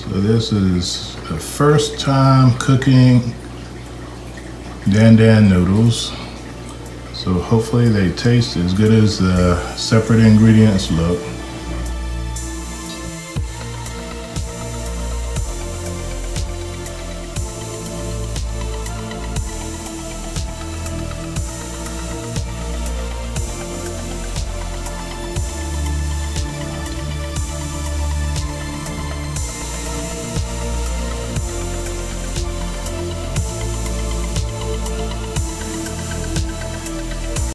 So this is the first time cooking Dan noodles. So hopefully they taste as good as the separate ingredients look.